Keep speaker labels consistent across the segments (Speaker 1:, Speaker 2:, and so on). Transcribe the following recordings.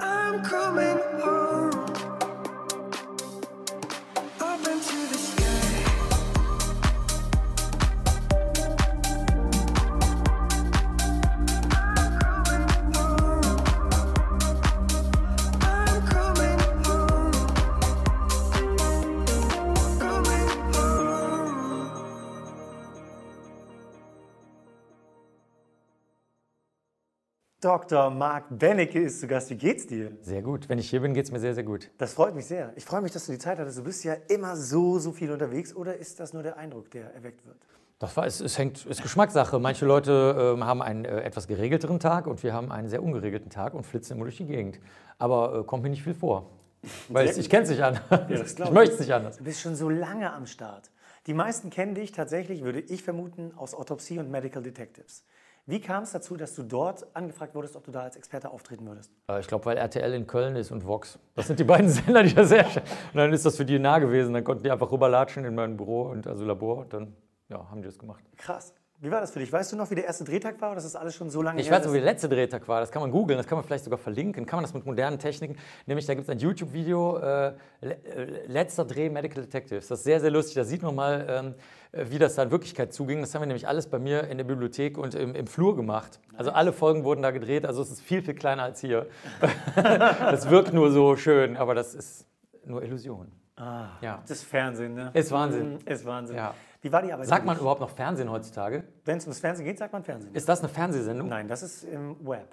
Speaker 1: I'm coming home, up into the sky. I'm coming home, coming home.
Speaker 2: Dr. Marc Benecke ist zu Gast. Wie geht's dir?
Speaker 3: Sehr gut. Wenn ich hier bin, geht es mir sehr, sehr gut.
Speaker 2: Das freut mich sehr. Ich freue mich, dass du die Zeit hattest. Du bist ja immer so viel unterwegs. Oder ist das nur der Eindruck, der erweckt wird?
Speaker 3: Es ist Geschmackssache. Manche Leute haben einen etwas geregelteren Tag und wir haben einen sehr ungeregelten Tag und flitzen immer durch die Gegend. Aber kommt mir nicht viel vor. Weil ich kenne es nicht anders.
Speaker 2: das glaub
Speaker 3: Ich möchte es nicht anders.
Speaker 2: Du bist schon so lange am Start. Die meisten kennen dich tatsächlich, würde ich vermuten, aus Autopsie und Medical Detectives. Wie kam es dazu, dass du dort angefragt wurdest, ob du da als Experte auftreten würdest?
Speaker 3: Ich glaube, weil RTL in Köln ist und Vox. Das sind die beiden Sender, die das sehr schön. Und dann ist das für die nah gewesen. Dann konnten die einfach rüberlatschen in mein Büro und also Labor und dann haben die das gemacht.
Speaker 2: Krass. Wie war das für dich? Weißt du noch, wie der erste Drehtag war? Oder das ist alles schon so lange
Speaker 3: Ich
Speaker 2: her?
Speaker 3: weiß nicht, wie der letzte Drehtag war. Das kann man googeln, das kann man vielleicht sogar verlinken. Kann man das mit modernen Techniken? Nämlich, da gibt es ein YouTube-Video, letzter Dreh Medical Detectives. Das ist sehr, sehr lustig. Da sieht man mal, wie das da in Wirklichkeit zuging. Das haben wir nämlich alles bei mir in der Bibliothek und im Flur gemacht. Also alle Folgen wurden da gedreht. Also es ist viel, viel kleiner als hier. Das wirkt nur so schön, aber das ist nur Illusion. Ja.
Speaker 2: Das ist Fernsehen, ne?
Speaker 3: Ist Wahnsinn.
Speaker 2: Ist Wahnsinn.
Speaker 3: Ja.
Speaker 2: Wie war die Arbeit?
Speaker 3: Sagt man überhaupt noch Fernsehen heutzutage?
Speaker 2: Wenn es ums Fernsehen geht, sagt man Fernsehen.
Speaker 3: Ist das eine Fernsehsendung?
Speaker 2: Nein, das ist im Web.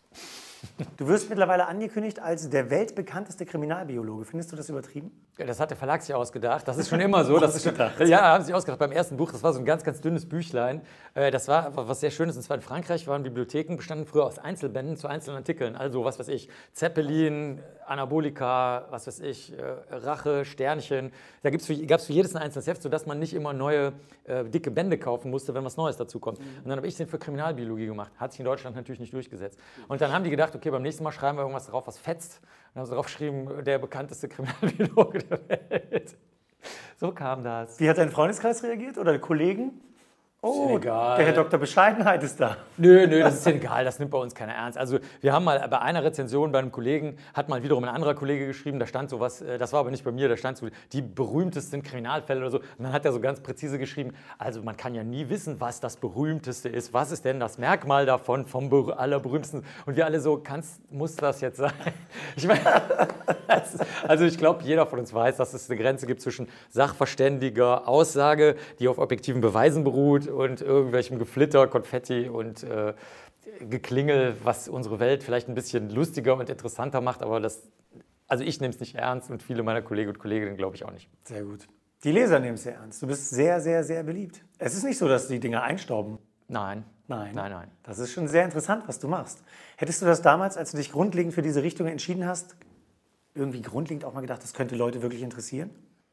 Speaker 2: Du wirst mittlerweile angekündigt als der weltbekannteste Kriminalbiologe. Findest du das übertrieben?
Speaker 3: Ja, das hat der Verlag sich ausgedacht. Das ist schon immer so. Das ist schon, ja, haben sie sich ausgedacht. Beim ersten Buch, das war so ein ganz, ganz dünnes Büchlein. Das war was sehr Schönes. Und zwar in Frankreich waren Bibliotheken, bestanden früher aus Einzelbänden zu einzelnen Artikeln. Also, was weiß ich, Zeppelin, Anabolika, was weiß ich, Rache, Sternchen. Da gab es für jedes ein einzelnes Heft, sodass man nicht immer neue, dicke Bände kaufen musste, wenn was Neues dazu kommt. Und dann habe ich den für Kriminalbiologie gemacht. Hat sich in Deutschland natürlich nicht durchgesetzt. Und dann haben die gedacht, okay, beim nächsten Mal schreiben wir irgendwas drauf, was fetzt. Und dann haben sie drauf geschrieben, der bekannteste Kriminalbiologe der Welt. So kam das.
Speaker 2: Wie hat dein Freundeskreis reagiert oder Kollegen? Oh,
Speaker 3: egal.
Speaker 2: der Herr Dr. Bescheidenheit ist da.
Speaker 3: Nö, das ist egal, das nimmt bei uns keiner ernst. Also wir haben mal bei einer Rezension bei einem Kollegen, hat mal wiederum ein anderer Kollege geschrieben, da stand sowas, das war aber nicht bei mir, da stand so, die berühmtesten Kriminalfälle oder so. Und dann hat er so ganz präzise geschrieben, also man kann ja nie wissen, was das berühmteste ist. Was ist denn das Merkmal davon, vom allerberühmtesten? Und wir alle so, muss das jetzt sein? Ich meine, also ich glaube, jeder von uns weiß, dass es eine Grenze gibt zwischen sachverständiger Aussage, die auf objektiven Beweisen beruht, und irgendwelchem Geflitter, Konfetti und Geklingel, was unsere Welt vielleicht ein bisschen lustiger und interessanter macht, aber also ich nehme es nicht ernst und viele meiner Kollegen und Kolleginnen glaube ich auch nicht.
Speaker 2: Sehr gut. Die Leser nehmen es sehr ernst. Du bist sehr, sehr, sehr beliebt. Es ist nicht so, dass die Dinger einstauben.
Speaker 3: Nein.
Speaker 2: Nein.
Speaker 3: Nein.
Speaker 2: Das ist schon sehr interessant, was du machst. Hättest du das damals, als du dich grundlegend für diese Richtung entschieden hast, irgendwie grundlegend auch mal gedacht, das könnte Leute wirklich interessieren?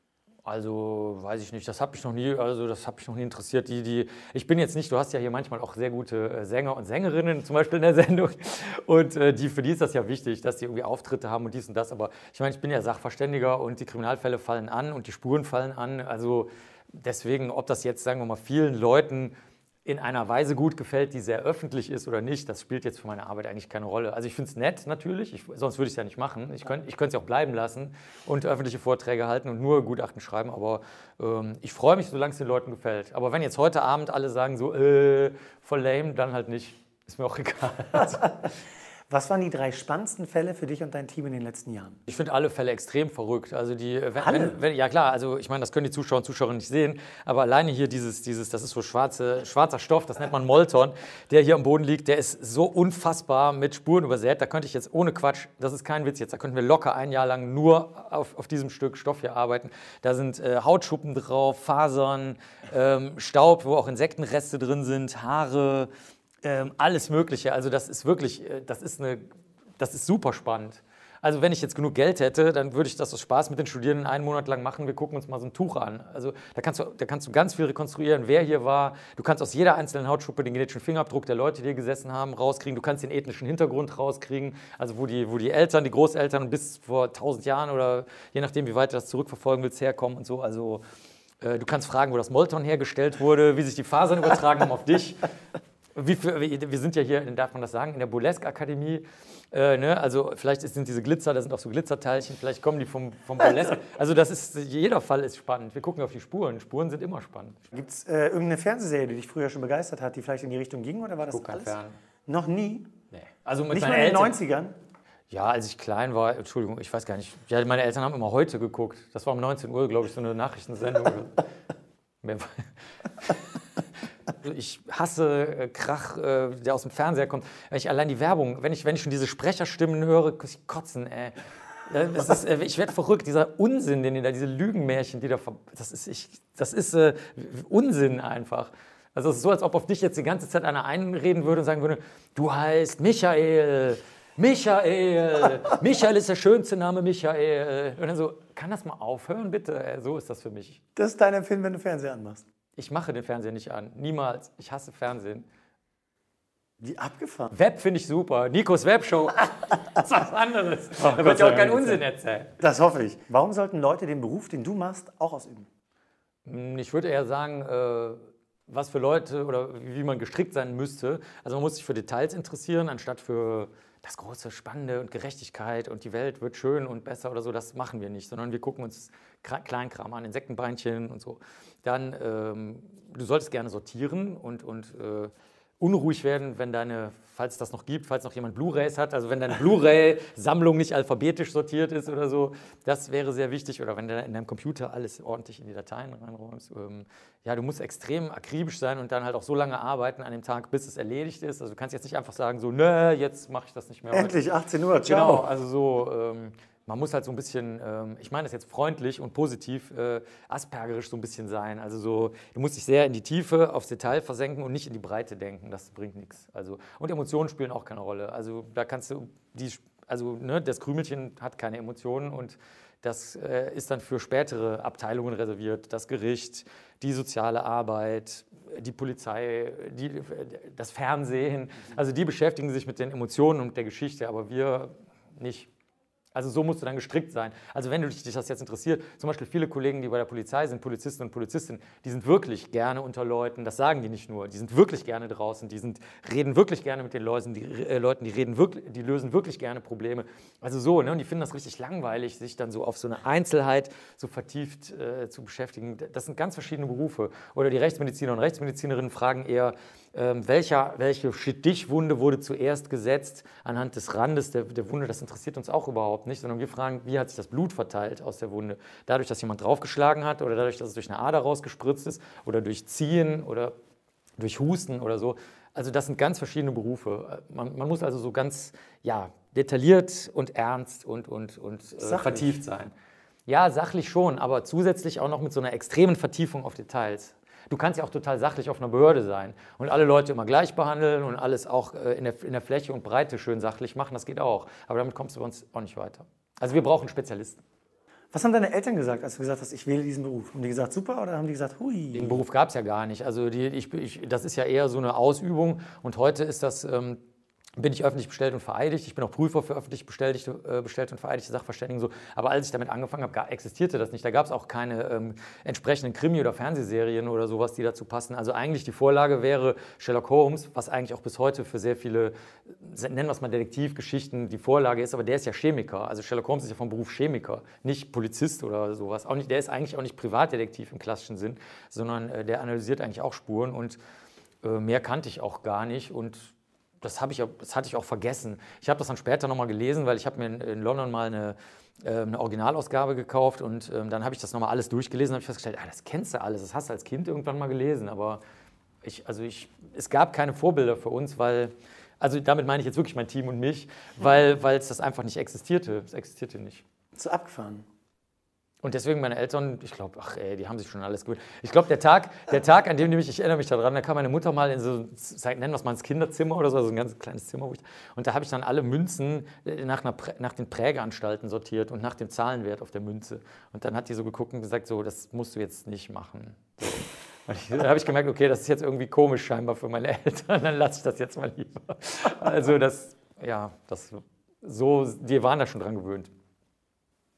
Speaker 3: Also, weiß ich nicht, das hat mich noch nie interessiert. Ich bin jetzt nicht, du hast ja hier manchmal auch sehr gute Sänger und Sängerinnen, zum Beispiel in der Sendung. Und für die ist das ja wichtig, dass die irgendwie Auftritte haben und dies und das. Aber ich meine, ich bin ja Sachverständiger und die Kriminalfälle fallen an und die Spuren fallen an. Also deswegen, ob das jetzt, sagen wir mal, vielen Leuten in einer Weise gut gefällt, die sehr öffentlich ist oder nicht, das spielt jetzt für meine Arbeit eigentlich keine Rolle. Also ich finde es nett natürlich, sonst würde ich es ja nicht machen. Ich könnte es ja auch bleiben lassen und öffentliche Vorträge halten und nur Gutachten schreiben, aber ich freue mich, solange es den Leuten gefällt. Aber wenn jetzt heute Abend alle sagen so, voll lame, dann halt nicht. Ist mir auch egal.
Speaker 2: Was waren die 3 spannendsten Fälle für dich und dein Team in den letzten Jahren?
Speaker 3: Ich finde alle Fälle extrem verrückt. Also
Speaker 2: Alle?
Speaker 3: Ja klar, also ich meine, das können die Zuschauer und Zuschauerinnen nicht sehen, aber alleine hier das ist so schwarzer Stoff, das nennt man Molton, der hier am Boden liegt, der ist so unfassbar mit Spuren übersät, da könnte ich jetzt ohne Quatsch, das ist kein Witz jetzt, da könnten wir locker ein Jahr lang nur auf diesem Stück Stoff hier arbeiten. Da sind Hautschuppen drauf, Fasern, Staub, wo auch Insektenreste drin sind, Haare, alles Mögliche. Also das ist wirklich, das ist super spannend. Also wenn ich jetzt genug Geld hätte, dann würde ich das aus Spaß mit den Studierenden einen Monat lang machen. Wir gucken uns mal so ein Tuch an. Also da kannst du ganz viel rekonstruieren, wer hier war. Du kannst aus jeder einzelnen Hautschuppe den genetischen Fingerabdruck der Leute, die hier gesessen haben, rauskriegen. Du kannst den ethnischen Hintergrund rauskriegen. Also wo die Eltern, die Großeltern bis vor 1000 Jahren oder je nachdem, wie weit du das zurückverfolgen willst, herkommen und so. Also du kannst fragen, wo das Molton hergestellt wurde, wie sich die Fasern übertragen haben auf dich. Wir sind ja hier, darf man das sagen, in der Burlesque-Akademie. Ne? Also vielleicht sind diese Glitzer, da sind auch so Glitzerteilchen, vielleicht kommen die vom Burlesque. Also jeder Fall ist spannend. Wir gucken auf die Spuren. Spuren sind immer spannend.
Speaker 2: Gibt es irgendeine Fernsehserie, die dich früher schon begeistert hat, die vielleicht in die Richtung ging, oder war das
Speaker 3: Guck kein
Speaker 2: alles?
Speaker 3: Fern.
Speaker 2: Noch nie?
Speaker 3: Nee. Also mit
Speaker 2: Nicht
Speaker 3: meinen
Speaker 2: mal in den
Speaker 3: Eltern.
Speaker 2: 90ern?
Speaker 3: Ja, als ich klein war, Entschuldigung, ich weiß gar nicht. Ja, meine Eltern haben immer heute geguckt. Das war um 19 Uhr, glaube ich, so eine Nachrichtensendung. Ich hasse Krach, der aus dem Fernseher kommt. Wenn ich allein die Werbung, wenn ich schon diese Sprecherstimmen höre, ich kotzen, ey. Ich werde verrückt, dieser Unsinn, den die da, diese Lügenmärchen, die da, das ist Unsinn einfach. Also es ist so, als ob auf dich jetzt die ganze Zeit einer einreden würde und sagen würde, du heißt Michael, Michael ist der schönste Name, Michael. Und dann so, kann das mal aufhören, bitte? So ist das für mich.
Speaker 2: Das ist dein Empfinden, wenn du Fernseher anmachst.
Speaker 3: Ich mache den Fernseher nicht an, niemals. Ich hasse Fernsehen.
Speaker 2: Wie abgefahren.
Speaker 3: Web finde ich super. Nikos Webshow, das ist was anderes. Da
Speaker 2: Gott
Speaker 3: wird
Speaker 2: sei
Speaker 3: ja auch kein
Speaker 2: Dank.
Speaker 3: Unsinn erzählen.
Speaker 2: Das hoffe ich. Warum sollten Leute den Beruf, den du machst, auch ausüben?
Speaker 3: Ich würde eher sagen, was für Leute oder wie man gestrickt sein müsste. Also man muss sich für Details interessieren, anstatt für das große Spannende und Gerechtigkeit und die Welt wird schön und besser oder so. Das machen wir nicht, sondern wir gucken uns Kleinkram an, Insektenbeinchen und so. Dann, du solltest gerne sortieren und unruhig werden, wenn falls das noch gibt, falls noch jemand Blu-rays hat, also wenn deine Blu-ray-Sammlung nicht alphabetisch sortiert ist oder so, das wäre sehr wichtig. Oder wenn du in deinem Computer alles ordentlich in die Dateien reinräumst. Ja, du musst extrem akribisch sein und dann halt auch so lange arbeiten an dem Tag, bis es erledigt ist. Also du kannst jetzt nicht einfach sagen, so, nö, jetzt mache ich das nicht mehr.
Speaker 2: Endlich, 18 Uhr, ciao.
Speaker 3: Genau, also so, man muss halt so ein bisschen, ich meine das jetzt freundlich und positiv, aspergerisch so ein bisschen sein. Also so, du musst dich sehr in die Tiefe, aufs Detail versenken und nicht in die Breite denken. Das bringt nichts. Also, und Emotionen spielen auch keine Rolle. Also da kannst du, das Krümelchen hat keine Emotionen und das ist dann für spätere Abteilungen reserviert. Das Gericht, die soziale Arbeit, die Polizei, das Fernsehen. Also die beschäftigen sich mit den Emotionen und der Geschichte, aber wir nicht. Also so musst du dann gestrickt sein. Also wenn dich das jetzt interessiert, zum Beispiel viele Kollegen, die bei der Polizei sind, Polizisten und Polizistinnen, die sind wirklich gerne unter Leuten, das sagen die nicht nur, die sind wirklich gerne draußen, reden wirklich gerne mit den Leuten, die lösen wirklich gerne Probleme. Also so, ne? Und die finden das richtig langweilig, sich dann so auf so eine Einzelheit so vertieft zu beschäftigen. Das sind ganz verschiedene Berufe. Oder die Rechtsmediziner und Rechtsmedizinerinnen fragen eher, welche Stichwunde wurde zuerst gesetzt anhand des Randes der Wunde, das interessiert uns auch überhaupt nicht, sondern wir fragen, wie hat sich das Blut verteilt aus der Wunde? Dadurch, dass jemand draufgeschlagen hat oder dadurch, dass es durch eine Ader rausgespritzt ist oder durch Ziehen oder durch Husten oder so. Also das sind ganz verschiedene Berufe. Man muss also so ganz detailliert und ernst und vertieft sein. Ja, sachlich schon, aber zusätzlich auch noch mit so einer extremen Vertiefung auf Details. Du kannst ja auch total sachlich auf einer Behörde sein und alle Leute immer gleich behandeln und alles auch in der Fläche und Breite schön sachlich machen, das geht auch. Aber damit kommst du bei uns auch nicht weiter. Also wir brauchen Spezialisten.
Speaker 2: Was haben deine Eltern gesagt, als du gesagt hast, ich wähle diesen Beruf? Haben die gesagt, super, oder haben die gesagt, hui?
Speaker 3: Den Beruf gab es ja gar nicht. Also das ist ja eher so eine Ausübung und heute ist das... bin ich öffentlich bestellt und vereidigt. Ich bin auch Prüfer für öffentlich bestellt und vereidigte Sachverständigen. So. Aber als ich damit angefangen habe, existierte das nicht. Da gab es auch keine entsprechenden Krimi- oder Fernsehserien oder sowas, die dazu passen. Also eigentlich die Vorlage wäre Sherlock Holmes, was eigentlich auch bis heute für sehr viele, nennen wir es mal Detektivgeschichten, die Vorlage ist. Aber der ist ja Chemiker. Also Sherlock Holmes ist ja vom Beruf Chemiker, nicht Polizist oder sowas. Auch nicht, der ist eigentlich auch nicht Privatdetektiv im klassischen Sinn, sondern der analysiert eigentlich auch Spuren. Und mehr kannte ich auch gar nicht. Und das hatte ich auch vergessen. Ich habe das dann später nochmal gelesen, weil ich habe mir in London mal eine Originalausgabe gekauft und dann habe ich das nochmal alles durchgelesen und habe festgestellt, das kennst du alles, das hast du als Kind irgendwann mal gelesen, aber es gab keine Vorbilder für uns, also damit meine ich jetzt wirklich mein Team und mich, weil es das einfach nicht existierte. Es existierte nicht.
Speaker 2: So abgefahren.
Speaker 3: Und deswegen meine Eltern, ich glaube, die haben sich schon alles gewöhnt. Ich glaube, der Tag, an dem ich erinnere mich daran, da kam meine Mutter mal in so, nennen wir es mal ins Kinderzimmer oder so, also ein ganz kleines Zimmer, und da habe ich dann alle Münzen nach den Prägeanstalten sortiert und nach dem Zahlenwert auf der Münze. Und dann hat die so geguckt und gesagt, so, das musst du jetzt nicht machen. So. Dann habe ich gemerkt, okay, das ist jetzt irgendwie komisch scheinbar für meine Eltern, dann lasse ich das jetzt mal lieber. Also die waren da schon dran gewöhnt.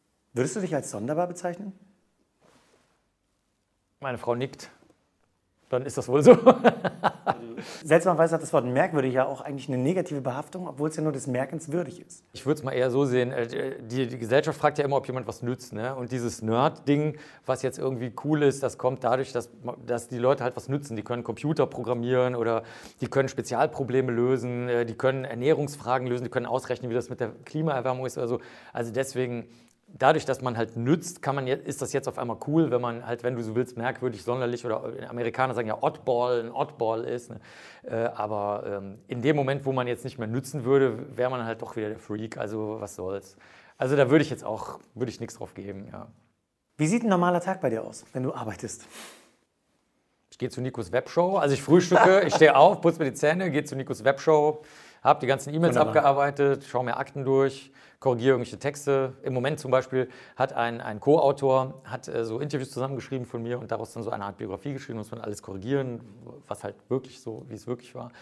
Speaker 2: Würdest du dich als sonderbar bezeichnen?
Speaker 3: Meine Frau nickt. dann ist das wohl so.
Speaker 2: Seltsamerweise hat das Wort merkwürdig ja auch eigentlich eine negative Behaftung, obwohl es ja nur des Merkens würdig ist.
Speaker 3: Ich würde es mal eher so sehen, die Gesellschaft fragt ja immer, ob jemand was nützt. Ne? Und dieses Nerd-Ding, was jetzt irgendwie cool ist, das kommt dadurch, dass die Leute halt was nützen. Die können Computer programmieren oder die können Spezialprobleme lösen, die können Ernährungsfragen lösen, die können ausrechnen, wie das mit der Klimaerwärmung ist oder so. Also deswegen, dadurch, dass man halt nützt, ist das jetzt auf einmal cool, wenn man halt, wenn du so willst, merkwürdig, sonderlich oder Amerikaner sagen ja ein Oddball ist. Ne? Aber in dem Moment, wo man jetzt nicht mehr nützen würde, wäre man halt doch wieder der Freak. Also was soll's. Also da würde ich nichts drauf geben, ja.
Speaker 2: Wie sieht ein normaler Tag bei dir aus, wenn du arbeitest?
Speaker 3: Ich gehe zu Nikos Webshow, also ich frühstücke, ich stehe auf, putze mir die Zähne, gehe zu Nikos Webshow, habe die ganzen E-Mails
Speaker 2: Wunderbar.
Speaker 3: abgearbeitet, schaue mir Akten durch, korrigiere irgendwelche Texte. Im Moment zum Beispiel hat ein Co-Autor so Interviews zusammengeschrieben von mir und daraus dann so eine Art Biografie geschrieben, muss man alles korrigieren, was halt wirklich so, wie es wirklich war.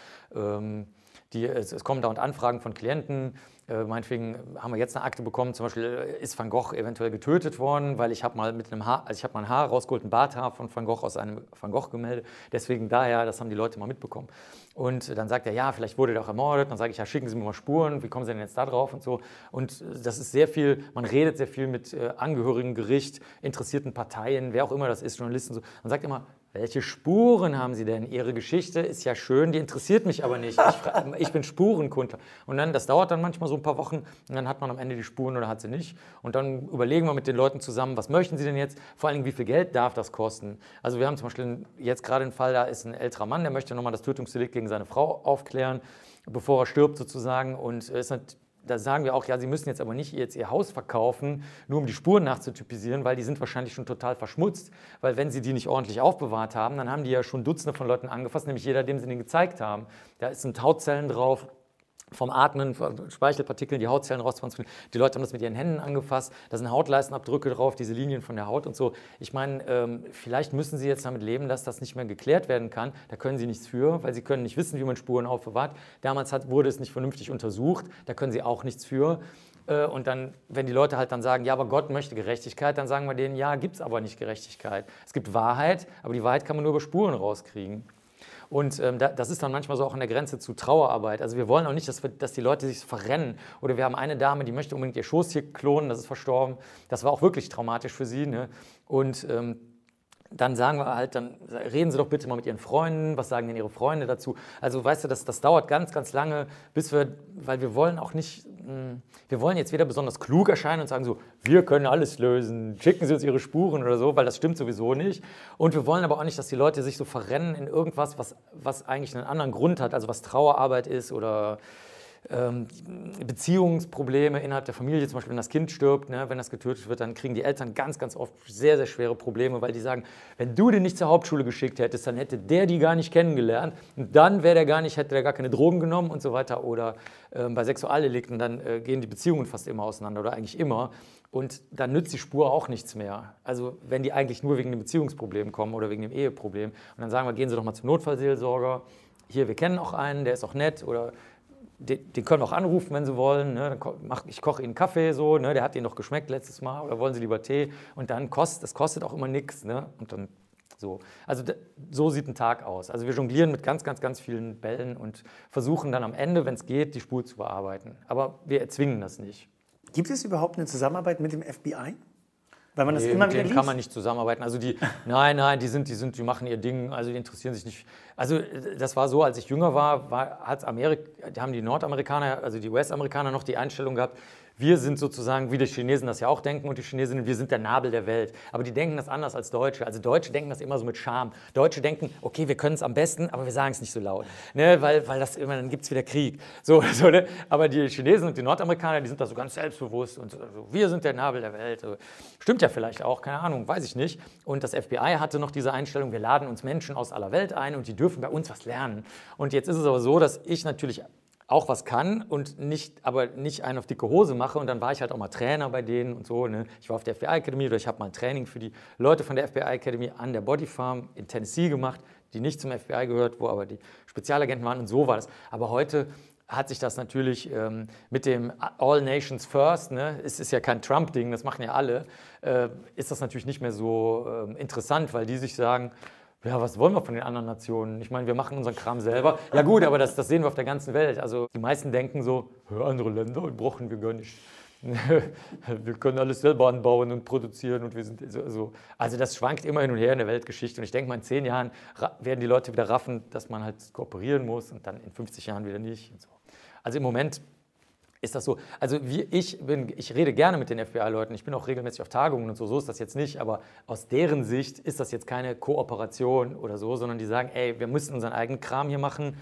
Speaker 3: Es kommen dauernd Anfragen von Klienten. Meinetwegen haben wir jetzt eine Akte bekommen, zum Beispiel ist Van Gogh eventuell getötet worden, weil ich habe mal ein Haar rausgeholt, ein Barthaar von Van Gogh aus einem Van Gogh-Gemälde. Deswegen daher, das haben die Leute mal mitbekommen. Und dann sagt er, ja, vielleicht wurde der auch ermordet. Dann sage ich, ja, schicken Sie mir mal Spuren, wie kommen Sie denn jetzt da drauf und so. Und das ist sehr viel, man redet sehr viel mit Angehörigen, Gericht, interessierten Parteien, wer auch immer das ist, Journalisten. So. Man sagt immer, welche Spuren haben Sie denn? Ihre Geschichte ist ja schön, die interessiert mich aber nicht. Ich bin Spurenkundler. Und dann, das dauert dann manchmal so ein paar Wochen und dann hat man am Ende die Spuren oder hat sie nicht. Und dann überlegen wir mit den Leuten zusammen, was möchten sie denn jetzt? Vor allen Dingen, wie viel Geld darf das kosten? Also wir haben zum Beispiel jetzt gerade einen Fall, da ist ein älterer Mann, der möchte nochmal das Tötungsdelikt gegen seine Frau aufklären, bevor er stirbt sozusagen. Und da sagen wir auch, ja, Sie müssen jetzt aber nicht jetzt Ihr Haus verkaufen, nur um die Spuren nachzutypisieren, weil die sind wahrscheinlich schon total verschmutzt. Weil wenn Sie die nicht ordentlich aufbewahrt haben, dann haben die ja schon Dutzende von Leuten angefasst, nämlich jeder, dem Sie den gezeigt haben. Da sind Hautzellen drauf, vom Atmen, von Speichelpartikeln, die Hautzellen rauszutransferieren. Die Leute haben das mit ihren Händen angefasst, da sind Hautleistenabdrücke drauf, diese Linien von der Haut und so. Ich meine, vielleicht müssen Sie jetzt damit leben, dass das nicht mehr geklärt werden kann. Da können Sie nichts für, weil Sie können nicht wissen, wie man Spuren aufbewahrt. Damals wurde es nicht vernünftig untersucht, da können Sie auch nichts für. Und dann, wenn die Leute halt dann sagen, ja, aber Gott möchte Gerechtigkeit, dann sagen wir denen, ja, gibt es aber nicht Gerechtigkeit. Es gibt Wahrheit, aber die Wahrheit kann man nur über Spuren rauskriegen. Und das ist dann manchmal so auch an der Grenze zu Trauerarbeit. Also wir wollen auch nicht, dass die Leute sich verrennen. Oder wir haben eine Dame, die möchte unbedingt ihr Schoßtier klonen, das ist verstorben. Das war auch wirklich traumatisch für sie. Ne? Und dann sagen wir halt, dann reden Sie doch bitte mal mit Ihren Freunden, was sagen denn Ihre Freunde dazu? Also weißt du, das dauert ganz, ganz lange, weil wir wollen auch nicht, wir wollen jetzt weder besonders klug erscheinen und sagen so, wir können alles lösen, schicken Sie uns Ihre Spuren oder so, weil das stimmt sowieso nicht. Und wir wollen aber auch nicht, dass die Leute sich so verrennen in irgendwas, was eigentlich einen anderen Grund hat, also was Trauerarbeit ist oder Beziehungsprobleme innerhalb der Familie, zum Beispiel wenn das Kind stirbt, ne, wenn das getötet wird, dann kriegen die Eltern ganz, ganz oft sehr, sehr schwere Probleme, weil die sagen, wenn du den nicht zur Hauptschule geschickt hättest, dann hätte der die gar nicht kennengelernt und dann hätte der gar keine Drogen genommen und so weiter. Oder bei Sexualdelikten, dann gehen die Beziehungen fast immer auseinander oder eigentlich immer. Und dann nützt die Spur auch nichts mehr. Also wenn die eigentlich nur wegen dem Beziehungsproblem kommen oder wegen dem Eheproblem. Und dann sagen wir, gehen Sie doch mal zum Notfallseelsorger. Hier, wir kennen auch einen, der ist auch nett oder den können wir auch anrufen, wenn Sie wollen. Ne? Ich koche Ihnen Kaffee, so, ne? Der hat Ihnen doch geschmeckt letztes Mal. Oder wollen Sie lieber Tee? Und dann das kostet auch immer nichts. Ne? Und dann so. Also so sieht ein Tag aus. Also wir jonglieren mit ganz, ganz, ganz vielen Bällen und versuchen dann am Ende, wenn es geht, die Spur zu bearbeiten. Aber wir erzwingen das nicht.
Speaker 2: Gibt es überhaupt eine Zusammenarbeit mit dem FBI? Weil man das
Speaker 3: Nee,
Speaker 2: immer
Speaker 3: mit
Speaker 2: wieder
Speaker 3: denen
Speaker 2: liest.
Speaker 3: kann man nicht zusammenarbeiten. Also nein, die machen ihr Ding, also die interessieren sich nicht. Also das war so, als ich jünger war, haben die Nordamerikaner, also die US-Amerikaner noch die Einstellung gehabt, wir sind sozusagen, wie die Chinesen das ja auch denken und die Chinesinnen, wir sind der Nabel der Welt. Aber die denken das anders als Deutsche. Also Deutsche denken das immer so mit Scham. Deutsche denken, okay, wir können es am besten, aber wir sagen es nicht so laut. Ne? Weil das immer, dann gibt es wieder Krieg. So, ne? Aber die Chinesen und die Nordamerikaner, die sind da so ganz selbstbewusst und so, wir sind der Nabel der Welt. Stimmt ja vielleicht auch, keine Ahnung, weiß ich nicht. Und das FBI hatte noch diese Einstellung, wir laden uns Menschen aus aller Welt ein und die dürfen bei uns was lernen. Und jetzt ist es aber so, dass ich natürlich auch was kann und aber nicht einen auf dicke Hose mache. Und dann war ich halt auch mal Trainer bei denen und so. Ne? Ich war auf der FBI Academy oder ich habe mal ein Training für die Leute von der FBI Academy an der Body Farm in Tennessee gemacht, die nicht zum FBI gehört, wo aber die Spezialagenten waren und so war das. Aber heute hat sich das natürlich mit dem All Nations First, ne? Es ist ja kein Trump-Ding, das machen ja alle, ist das natürlich nicht mehr so interessant, weil die sich sagen, Ja, was wollen wir von den anderen Nationen? Ich meine, wir machen unseren Kram selber. Ja gut, aber das sehen wir auf der ganzen Welt. Also die meisten denken so, andere Länder brauchen wir gar nicht. Wir können alles selber anbauen und produzieren und wir sind so. Also das schwankt immer hin und her in der Weltgeschichte. Und ich denke mal, in 10 Jahren werden die Leute wieder raffen, dass man halt kooperieren muss und dann in 50 Jahren wieder nicht. Und so. Also im Moment ist das so. Also ich rede gerne mit den FBI-Leuten. Ich bin auch regelmäßig auf Tagungen und so. So ist das jetzt nicht. Aber aus deren Sicht ist das jetzt keine Kooperation oder so, sondern die sagen, ey, wir müssen unseren eigenen Kram hier machen.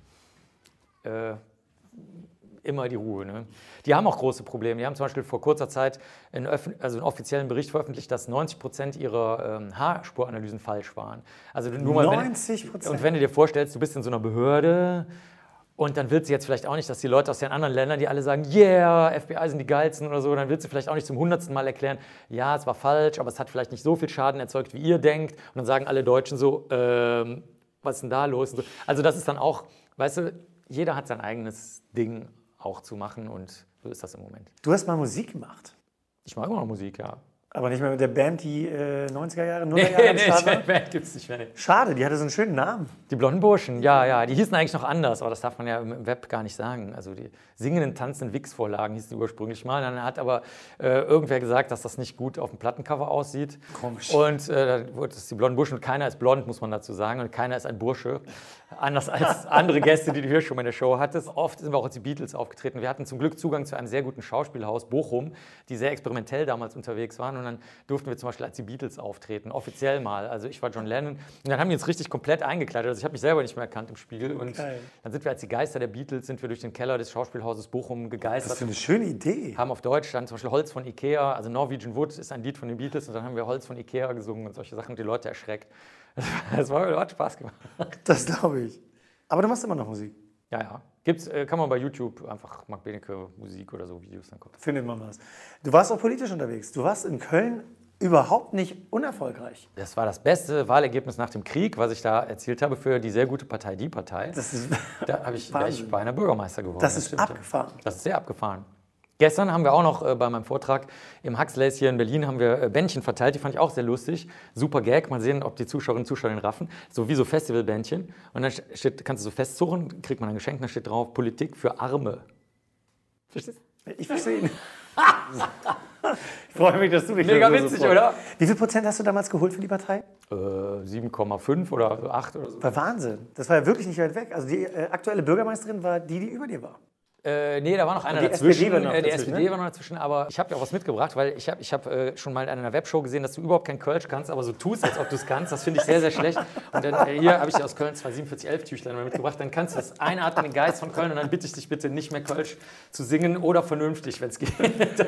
Speaker 3: Immer die Ruhe. Ne? Die haben auch große Probleme. Die haben zum Beispiel vor kurzer Zeit einen offiziellen Bericht veröffentlicht, dass 90% ihrer Haarspuranalysen falsch waren. Also nur mal,
Speaker 2: 90%?
Speaker 3: Und wenn du dir vorstellst, du bist in so einer Behörde und dann willst du jetzt vielleicht auch nicht, dass die Leute aus den anderen Ländern, die alle sagen, yeah, FBI sind die geilsten oder so, dann willst du vielleicht auch nicht zum 100. Mal erklären, ja, es war falsch, aber es hat vielleicht nicht so viel Schaden erzeugt, wie ihr denkt. Und dann sagen alle Deutschen so, was ist denn da los? Und so. Also das ist dann auch, weißt du, jeder hat sein eigenes Ding auch zu machen und so ist das im Moment.
Speaker 2: Du hast mal Musik gemacht.
Speaker 3: Ich mag immer noch Musik, ja.
Speaker 2: Aber nicht mehr mit der Band, die 90er Jahre, 0er Jahre am Start war?
Speaker 3: Die Band gibt's nicht mehr. Nee.
Speaker 2: Schade, die hatte so einen schönen Namen.
Speaker 3: Die blonden Burschen, ja, die hießen eigentlich noch anders, aber das darf man ja im Web gar nicht sagen. Also die singenden, tanzenden Wix-Vorlagen hießen die ursprünglich mal. Dann hat aber irgendwer gesagt, dass das nicht gut auf dem Plattencover aussieht.
Speaker 2: Komisch.
Speaker 3: Und dann wurde es die blonden Burschen und keiner ist blond, muss man dazu sagen. Und keiner ist ein Bursche. Anders als andere Gäste, die du hier schon mal in der Show hattest. Oft sind wir auch als die Beatles aufgetreten. Wir hatten zum Glück Zugang zu einem sehr guten Schauspielhaus, Bochum, die sehr experimentell damals unterwegs waren. Und dann durften wir zum Beispiel als die Beatles auftreten, offiziell mal. Also ich war John Lennon. Und dann haben die uns richtig komplett eingekleidet. Also ich habe mich selber nicht mehr erkannt im Spiegel. Und dann sind wir als die Geister der Beatles, sind wir durch den Keller des Schauspielhauses Bochum gegeistert.
Speaker 2: Das ist eine schöne Idee.
Speaker 3: Haben auf Deutsch dann zum Beispiel Holz von Ikea, also Norwegian Wood ist ein Lied von den Beatles. Und dann haben wir Holz von Ikea gesungen und solche Sachen, die Leute erschreckt. Das hat Spaß gemacht.
Speaker 2: Das glaube ich. Aber du machst immer noch Musik.
Speaker 3: Ja. Gibt's, kann man bei YouTube einfach Marc Benecke Musik oder so Videos dann gucken.
Speaker 2: Findet man was. Du warst auch politisch unterwegs. Du warst in Köln überhaupt nicht unerfolgreich.
Speaker 3: Das war das beste Wahlergebnis nach dem Krieg, was ich da erzielt habe für die sehr gute Partei, die Partei.
Speaker 2: Das ist
Speaker 3: Da wäre ich
Speaker 2: Wahnsinn.
Speaker 3: beinahe Bürgermeister geworden.
Speaker 2: Das ist
Speaker 3: stimmt, ja.
Speaker 2: abgefahren.
Speaker 3: Das ist sehr abgefahren. Gestern haben wir auch noch bei meinem Vortrag im Huxleys hier in Berlin haben wir Bändchen verteilt, die fand ich auch sehr lustig. Super Gag, mal sehen, ob die Zuschauerinnen und Zuschauer den raffen. So wie so Festivalbändchen. Und dann kannst du so festzurren, kriegt man ein Geschenk, da steht drauf, Politik für Arme. Verstehst du?
Speaker 2: Ich verstehe ihn. Ich freue mich, dass du dich
Speaker 3: Mega
Speaker 2: darüber so
Speaker 3: witzig,
Speaker 2: freust.
Speaker 3: oder?
Speaker 2: Wie viel Prozent hast du damals geholt für die Partei?
Speaker 3: 7,5 oder 8 oder so.
Speaker 2: War Wahnsinn. Das war ja wirklich nicht weit weg. Also die aktuelle Bürgermeisterin war die über dir war.
Speaker 3: Nee, da war noch einer
Speaker 2: die
Speaker 3: dazwischen.
Speaker 2: SPD war noch
Speaker 3: Die
Speaker 2: dazwischen,
Speaker 3: SPD
Speaker 2: ne?
Speaker 3: war noch dazwischen, aber ich habe dir auch was mitgebracht, weil ich hab schon mal in einer Webshow gesehen, dass du überhaupt kein Kölsch kannst, aber so tust, als ob du es kannst. Das finde ich sehr, sehr schlecht. Und dann hier habe ich dir aus Köln 2 4711-Tüchlein mitgebracht. Dann kannst du das einatmen, den Geist von Köln, und dann bitte ich dich bitte nicht mehr Kölsch zu singen oder vernünftig, wenn es geht.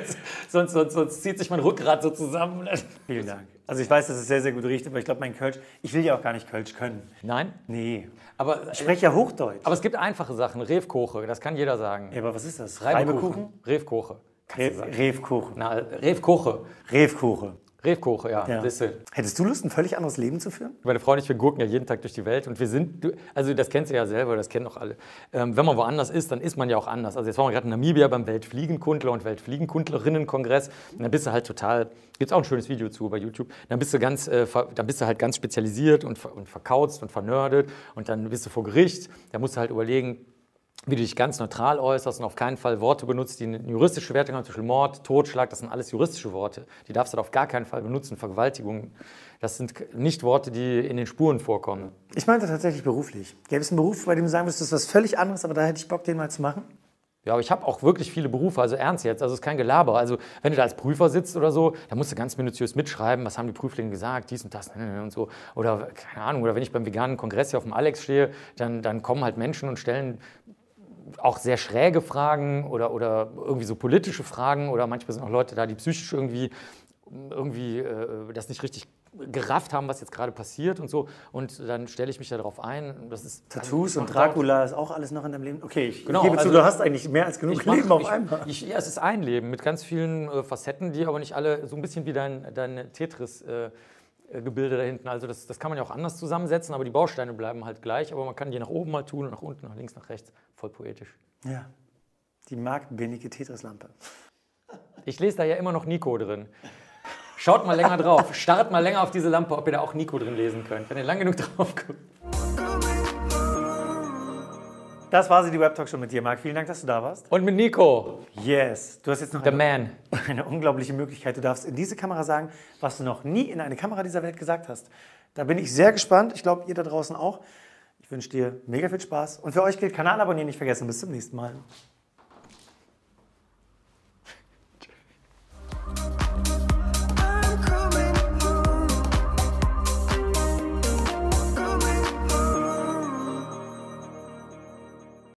Speaker 3: Sonst zieht sich mein Rückgrat so zusammen.
Speaker 2: Vielen Dank. Also ich weiß, dass es sehr, sehr gut riecht, aber ich glaube, mein Kölsch, ich will ja auch gar nicht Kölsch können.
Speaker 3: Nein?
Speaker 2: Nee.
Speaker 3: Aber,
Speaker 2: Ich spreche ja Hochdeutsch.
Speaker 3: aber es gibt einfache Sachen. Reefkoche, das kann jeder sagen.
Speaker 2: Ja, aber was ist das?
Speaker 3: Reibekuchen? Reefkoche. Kannst du sagen.
Speaker 2: Reefkuchen.
Speaker 3: Na, Reefkoche.
Speaker 2: Reefkuchen.
Speaker 3: Reefkoche, ja.
Speaker 2: Ja.
Speaker 3: Siehste.
Speaker 2: Hättest du Lust, ein völlig anderes Leben zu führen?
Speaker 3: Meine Frau und ich, wir gurken ja jeden Tag durch die Welt und wir sind, also das kennst du ja selber, das kennen auch alle. Wenn man woanders ist, dann ist man ja auch anders. Also jetzt waren wir gerade in Namibia beim Weltfliegenkundler- und Weltfliegenkundlerinnen-Kongress und dann bist du halt total, gibt es auch ein schönes Video zu bei YouTube, dann bist du halt ganz spezialisiert und verkauzt und vernördet und dann bist du vor Gericht, da musst du halt überlegen, wie du dich ganz neutral äußerst und auf keinen Fall Worte benutzt, die eine juristische Wertung haben, zum Beispiel Mord, Totschlag, das sind alles juristische Worte. Die darfst du auf gar keinen Fall benutzen. Vergewaltigung, das sind nicht Worte, die in den Spuren vorkommen.
Speaker 2: Ich meinte tatsächlich beruflich. Gäbe es einen Beruf, bei dem du sagen würdest, das ist was völlig anderes, aber da hätte ich Bock, den mal zu machen?
Speaker 3: Ja, aber ich habe auch wirklich viele Berufe, also ernst jetzt, also es ist kein Gelaber. Also wenn du da als Prüfer sitzt oder so, dann musst du ganz minutiös mitschreiben, was haben die Prüflinge gesagt, dies und das und so. Oder keine Ahnung, oder wenn ich beim veganen Kongress hier auf dem Alex stehe, dann kommen halt Menschen und stellen auch sehr schräge Fragen oder irgendwie so politische Fragen oder manchmal sind auch Leute da, die psychisch irgendwie das nicht richtig gerafft haben, was jetzt gerade passiert und so. Und dann stelle ich mich darauf ein. Das ist,
Speaker 2: Tattoos
Speaker 3: also,
Speaker 2: und Dracula ist auch alles noch in deinem Leben? Okay, ich
Speaker 3: Genau,
Speaker 2: gebe zu,
Speaker 3: also
Speaker 2: du hast eigentlich mehr als genug Leben auf einmal.
Speaker 3: Ja, es ist ein Leben mit ganz vielen Facetten, die aber nicht alle so ein bisschen wie dein Tetris Gebilde da hinten. Also das kann man ja auch anders zusammensetzen, aber die Bausteine bleiben halt gleich. Aber man kann die nach oben mal tun, nach unten, nach links, nach rechts. Voll poetisch.
Speaker 2: Ja, die Marc Benecke Tetris-Lampe.
Speaker 3: Ich lese da ja immer noch Nico drin. Schaut mal länger drauf. Starrt mal länger auf diese Lampe, ob ihr da auch Nico drin lesen könnt. Wenn ihr lang genug drauf guckt.
Speaker 2: Das war sie, die Webtalk schon mit dir, Marc. Vielen Dank, dass du da warst.
Speaker 3: Und mit Nico,
Speaker 2: Yes. Du hast jetzt noch
Speaker 3: the man.
Speaker 2: eine unglaubliche Möglichkeit. Du darfst in diese Kamera sagen, was du noch nie in eine Kamera dieser Welt gesagt hast. Da bin ich sehr gespannt. Ich glaube, ihr da draußen auch. Ich wünsche dir mega viel Spaß. Und für euch gilt, Kanal abonnieren nicht vergessen. Bis zum nächsten Mal.